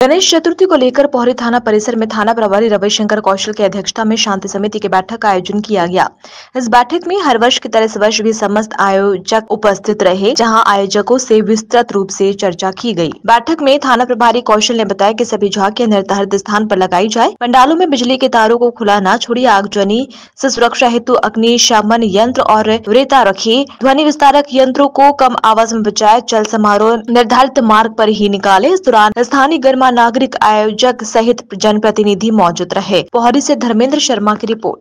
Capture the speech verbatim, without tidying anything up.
गणेश चतुर्थी को लेकर पोहरी थाना परिसर में थाना प्रभारी रविशंकर कौशल की अध्यक्षता में शांति समिति की बैठक का आयोजन किया गया। इस बैठक में हर वर्ष की तरह इस वर्ष भी समस्त आयोजक उपस्थित रहे, जहां आयोजकों से विस्तृत रूप से चर्चा की गई। बैठक में थाना प्रभारी कौशल ने बताया कि सभी झांकियां निर्धारित स्थान पर लगाई जाए, पंडालों में बिजली के तारों को खुला न छोड़िए, आगजनी से सुरक्षा हेतु अग्निशमन यंत्र और वृता रखे, ध्वनि विस्तारक यंत्रों को कम आवाज में बजाए, चल समारोह निर्धारित मार्ग पर ही निकाले। इस दौरान स्थानीय गणमान्य नागरिक, आयोजक सहित जनप्रतिनिधि मौजूद रहे। पोहरी से धर्मेंद्र शर्मा की रिपोर्ट।